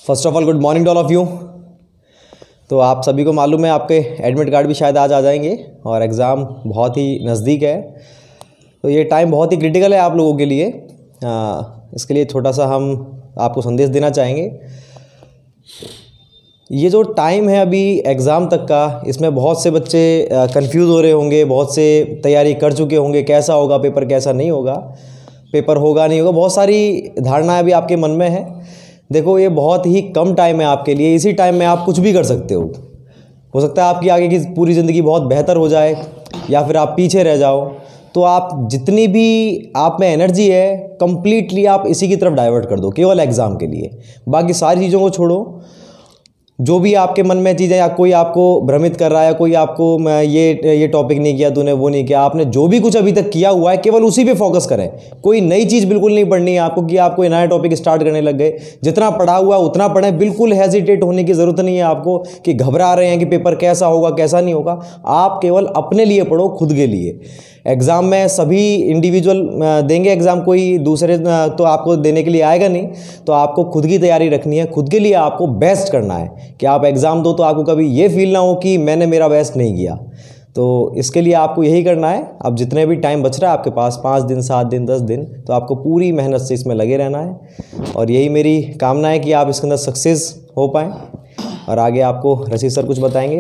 First of all good morning to all of you. तो आप सभी को मालूम है आपके एडमिट कार्ड भी शायद आज आ जाएंगे और एग्ज़ाम बहुत ही नज़दीक है। तो ये टाइम बहुत ही क्रिटिकल है आप लोगों के लिए। इसके लिए छोटा सा हम आपको संदेश देना चाहेंगे। ये जो टाइम है अभी एग्ज़ाम तक का, इसमें बहुत से बच्चे कंफ्यूज हो रहे होंगे, बहुत से तैयारी कर चुके होंगे, कैसा होगा पेपर, कैसा नहीं होगा, पेपर होगा नहीं होगा, बहुत सारी धारणाएं अभी आपके मन में है। देखो, ये बहुत ही कम टाइम है आपके लिए। इसी टाइम में आप कुछ भी कर सकते हो सकता है आपकी आगे की पूरी ज़िंदगी बहुत बेहतर हो जाए या फिर आप पीछे रह जाओ। तो आप जितनी भी आप में एनर्जी है कंप्लीटली आप इसी की तरफ डाइवर्ट कर दो, केवल एग्ज़ाम के लिए। बाकी सारी चीज़ों को छोड़ो। जो भी आपके मन में चीज़ें, या कोई आपको भ्रमित कर रहा है, कोई आपको ये टॉपिक नहीं किया तूने, वो नहीं किया, आपने जो भी कुछ अभी तक किया हुआ है केवल उसी पे फोकस करें। कोई नई चीज़ बिल्कुल नहीं पढ़नी है आपको कि आप कोई नया टॉपिक स्टार्ट करने लग गए। जितना पढ़ा हुआ है उतना पढ़ें। बिल्कुल हेजिटेट होने की ज़रूरत नहीं है आपको कि घबरा रहे हैं कि पेपर कैसा होगा कैसा नहीं होगा। आप केवल अपने लिए पढ़ो, खुद के लिए। एग्ज़ाम में सभी इंडिविजुअल देंगे एग्ज़ाम, कोई दूसरे तो आपको देने के लिए आएगा नहीं। तो आपको खुद की तैयारी रखनी है, खुद के लिए आपको बेस्ट करना है कि आप एग्ज़ाम दो तो आपको कभी ये फील ना हो कि मैंने मेरा बेस्ट नहीं किया। तो इसके लिए आपको यही करना है। अब जितने भी टाइम बच रहा है आपके पास, 5 दिन, 7 दिन, 10 दिन, तो आपको पूरी मेहनत से इसमें लगे रहना है। और यही मेरी कामना है कि आप इसके अंदर सक्सेस हो पाएँ। और आगे आपको रशीद सर कुछ बताएंगे।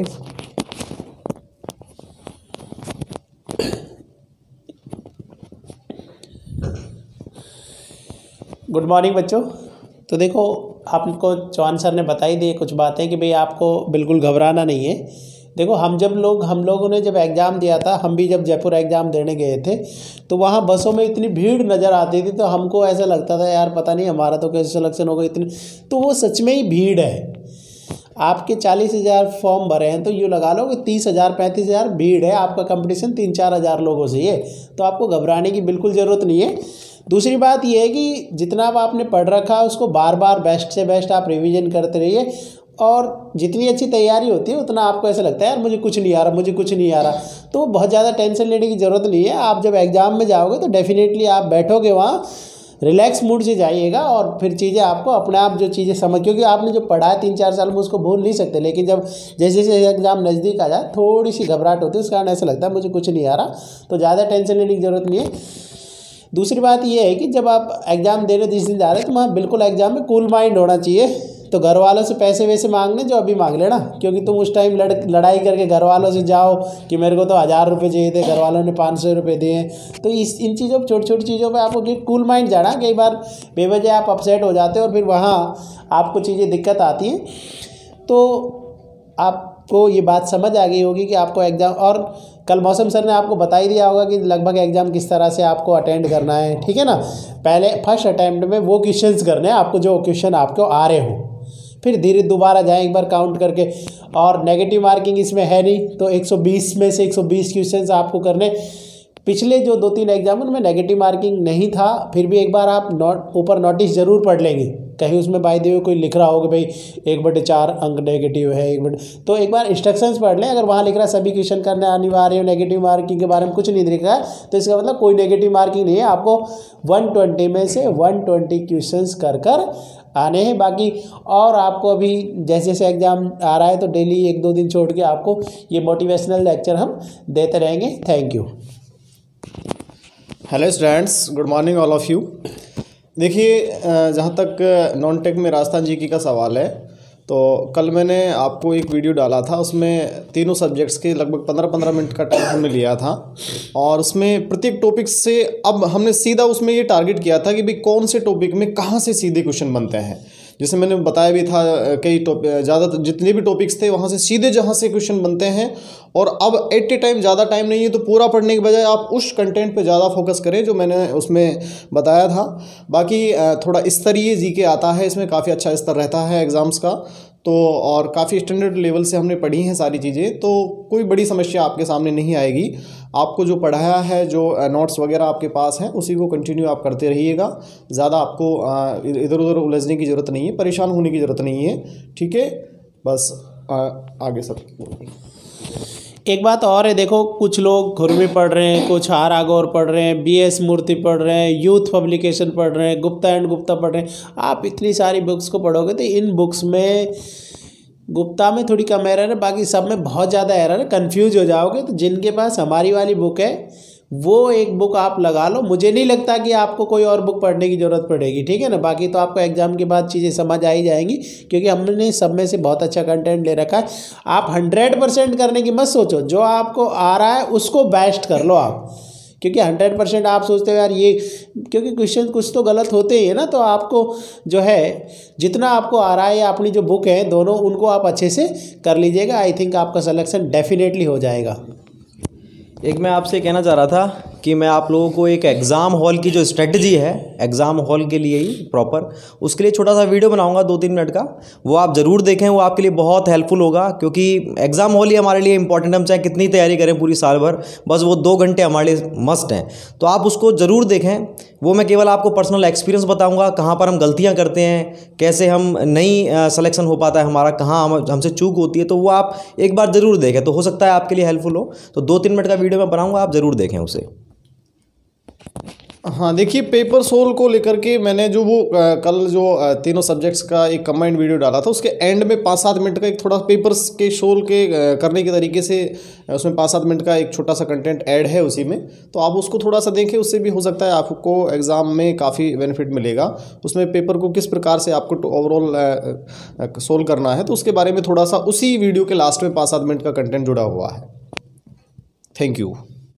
गुड मॉर्निंग बच्चों। तो देखो, आपको चौहान सर ने बताई दी कुछ बातें कि भाई आपको बिल्कुल घबराना नहीं है। देखो, हम लोगों ने जब एग्ज़ाम दिया था, हम भी जब जयपुर एग्ज़ाम देने गए थे तो वहाँ बसों में इतनी भीड़ नज़र आती थी, तो हमको ऐसा लगता था यार पता नहीं हमारा तो कैसे सिलेक्शन होगा इतनी। तो वो सच में ही भीड़ है। आपके 40,000 फॉर्म भरे हैं तो यूँ लगा लो कि 30,000 35,000 भीड़ है। आपका कंपटीशन 3-4 हज़ार लोगों से है। तो आपको घबराने की बिल्कुल ज़रूरत नहीं है। दूसरी बात यह है कि जितना आपने पढ़ रखा है उसको बार बार बेस्ट से बेस्ट आप रिवीजन करते रहिए। और जितनी अच्छी तैयारी होती है उतना आपको ऐसा लगता है यार मुझे कुछ नहीं आ रहा। तो बहुत ज़्यादा टेंशन लेने की ज़रूरत नहीं है। आप जब एग्ज़ाम में जाओगे तो डेफिनेटली आप बैठोगे वहाँ, रिलैक्स मूड से जाइएगा और फिर चीज़ें आपको अपने आप जो चीज़ें समझ, क्योंकि आपने जो पढ़ा है 3-4 साल में उसको भूल नहीं सकते। लेकिन जब जैसे जैसे एग्ज़ाम नज़दीक आ जाए थोड़ी सी घबराहट होती है, उस कारण ऐसा लगता है मुझे कुछ नहीं आ रहा। तो ज़्यादा टेंशन लेने की ज़रूरत नहीं है। दूसरी बात यह है कि जब आप एग्ज़ाम देने जिस दिन जा रहे हैं तो वहाँ बिल्कुल एग्ज़ाम में कूल माइंड होना चाहिए। तो घर वालों से पैसे वैसे मांगने जो अभी मांग लेना, क्योंकि तुम उस टाइम लड़ाई करके घर वालों से जाओ कि मेरे को तो 1,000 रुपये चाहिए थे, घर वालों ने 500 रुपये दिए। तो इन चीज़ों पर, छोटी छोटी चीज़ों पर आपको कूल माइंड जाना। कई बार बेवजह आप अपसेट हो जाते हो और फिर वहाँ आपको चीज़ें दिक्कत आती हैं। तो आपको ये बात समझ आ गई होगी कि आपको एग्ज़ाम, और कल मौसम सर ने आपको बता ही दिया होगा कि लगभग एग्ज़ाम किस तरह से आपको अटेंड करना है, ठीक है ना। पहले फर्स्ट अटैम्प्ट में वो क्वेश्चंस करने हैं आपको जो क्वेश्चन आपको आ रहे हो, फिर धीरे दोबारा जाएं एक बार काउंट करके। और नेगेटिव मार्किंग इसमें है नहीं, तो 120 में से 120 क्वेश्चंस आपको करने। पिछले जो 2-3 एग्जाम उनमें नेगेटिव मार्किंग नहीं था, फिर भी एक बार आप ऊपर नोटिस ज़रूर पढ़ लेंगे। कहीं उसमें बाय द वे कोई लिख रहा हो कि भाई 1/4 अंक नेगेटिव है, तो एक बार इंस्ट्रक्शंस पढ़ लें। अगर वहाँ लिख रहा है सभी क्वेश्चन करने अनिवार्य, नेगेटिव मार्किंग के बारे में कुछ नहीं लिख रहा है, तो इसका मतलब कोई नेगेटिव मार्किंग नहीं है। आपको 120 में से 120 क्वेश्चंस कर आने हैं। बाकी और आपको अभी जैसे जैसे एग्ज़ाम आ रहा है तो डेली 1-2 दिन छोड़ के आपको ये मोटिवेशनल लेक्चर हम देते रहेंगे। Thank you. Hello students, good morning all of you. देखिए, जहाँ तक नॉन टेक में राजस्थान जीके का सवाल है, तो कल मैंने आपको एक वीडियो डाला था। उसमें तीनों सब्जेक्ट्स के लगभग 15-15 मिनट का टाइम हमने लिया था। और उसमें प्रत्येक टॉपिक से अब हमने सीधा उसमें ये टारगेट किया था कि भाई कौन से टॉपिक में कहाँ से सीधे क्वेश्चन बनते हैं। जैसे मैंने बताया भी था, कई ज़्यादा जितने भी टॉपिक्स थे वहाँ से सीधे जहाँ से क्वेश्चन बनते हैं। और अब एट ए टाइम ज़्यादा टाइम नहीं है, तो पूरा पढ़ने के बजाय आप उस कंटेंट पे ज़्यादा फोकस करें जो मैंने उसमें बताया था। बाकी थोड़ा स्तरीय जीके आता है, इसमें काफ़ी अच्छा स्तर रहता है एग्ज़ाम्स का। तो और काफ़ी स्टैंडर्ड लेवल से हमने पढ़ी हैं सारी चीज़ें, तो कोई बड़ी समस्या आपके सामने नहीं आएगी। आपको जो पढ़ाया है, जो नोट्स वगैरह आपके पास हैं, उसी को कंटिन्यू आप करते रहिएगा। ज़्यादा आपको इधर उधर उलझने की ज़रूरत नहीं है, परेशान होने की ज़रूरत नहीं है, ठीक है। बस आगे सब एक बात और है, देखो कुछ लोग खुरमी पढ़ रहे हैं, कुछ आर आगौर पढ़ रहे हैं, BS मूर्ति पढ़ रहे हैं, यूथ पब्लिकेशन पढ़ रहे हैं, गुप्ता एंड गुप्ता पढ़ रहे हैं। आप इतनी सारी बुक्स को पढ़ोगे तो इन बुक्स में गुप्ता में थोड़ी कम एरर है, बाकी सब में बहुत ज़्यादा एरर है, कन्फ्यूज हो जाओगे। तो जिनके पास हमारी वाली बुक है वो एक बुक आप लगा लो, मुझे नहीं लगता कि आपको कोई और बुक पढ़ने की ज़रूरत पड़ेगी, ठीक है ना। बाकी तो आपको एग्ज़ाम के बाद चीज़ें समझ आ ही जाएंगी, क्योंकि हमने सब में से बहुत अच्छा कंटेंट ले रखा है। आप 100% करने की मत सोचो, जो आपको आ रहा है उसको बेस्ट कर लो आप, क्योंकि 100% आप सोचते हो यार ये, क्योंकि क्वेश्चन कुछ तो गलत होते ही है ना। तो आपको जो है जितना आपको आ रहा है या अपनी जो बुक है दोनों, उनको आप अच्छे से कर लीजिएगा। आई थिंक आपका सिलेक्शन डेफिनेटली हो जाएगा। एक मैं आपसे कहना चाह रहा था कि मैं आप लोगों को एक एग्ज़ाम हॉल की जो स्ट्रेटजी है एग्ज़ाम हॉल के लिए ही प्रॉपर, उसके लिए छोटा सा वीडियो बनाऊंगा 2-3 मिनट का, वो आप ज़रूर देखें। वो आपके लिए बहुत हेल्पफुल होगा, क्योंकि एग्ज़ाम हॉल ही हमारे लिए इंपॉर्टेंट है। हम चाहे कितनी तैयारी करें पूरी साल भर, बस वो 2 घंटे हमारे लिए मस्ट हैं। तो आप उसको ज़रूर देखें। वो मैं केवल आपको पर्सनल एक्सपीरियंस बताऊँगा, कहाँ पर हम गलतियाँ करते हैं, कैसे हम नहीं सिलेक्शन हो पाता है हमारा, कहाँ हमसे चूक होती है। तो वो आप एक बार ज़रूर देखें, तो हो सकता है आपके लिए हेल्पफुल हो। तो 2-3 मिनट का वीडियो मैं बनाऊँगा, आप ज़रूर देखें उसे। हाँ देखिए, पेपर सोल को लेकर के मैंने जो वो कल जो तीनों सब्जेक्ट्स का एक कंबाइंड वीडियो डाला था, उसके एंड में 5-7 मिनट का एक थोड़ा पेपर्स के सोल के करने के तरीके से उसमें 5-7 मिनट का एक छोटा सा कंटेंट ऐड है उसी में। तो आप उसको थोड़ा सा देखें, उससे भी हो सकता है आपको एग्ज़ाम में काफ़ी बेनिफिट मिलेगा। उसमें पेपर को किस प्रकार से आपको ओवरऑल सोल्व करना है, तो उसके बारे में थोड़ा सा उसी वीडियो के लास्ट में 5-7 मिनट का कंटेंट जुड़ा हुआ है। Thank you.